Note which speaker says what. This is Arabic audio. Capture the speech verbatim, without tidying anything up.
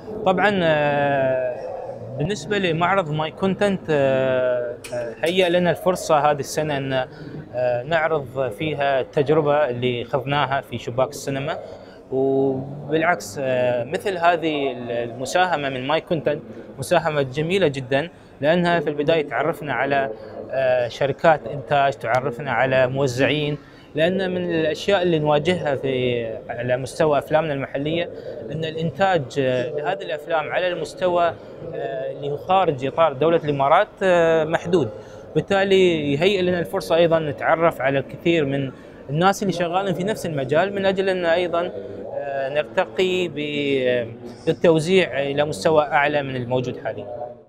Speaker 1: طبعا آه، بالنسبة لمعرض ماي كونتنت، هيأ لنا الفرصة هذه السنة أن آه، نعرض فيها التجربة اللي خضناها في شباك السينما. وبالعكس آه، مثل هذه المساهمة من ماي كونتنت مساهمة جميلة جدا، لأنها في البداية تعرفنا على آه، شركات إنتاج، تعرفنا على موزعين. لأن من الأشياء اللي نواجهها في على مستوى أفلامنا المحلية أن الإنتاج آه، لهذه الأفلام على المستوى آه، اللي هو خارج إطار دولة الإمارات آه، محدود. بالتالي يهيئ لنا الفرصة أيضا نتعرف على الكثير من الناس اللي شغالين في نفس المجال، من أجل أن أيضا آه، نرتقي بالتوزيع إلى مستوى أعلى من الموجود حاليا.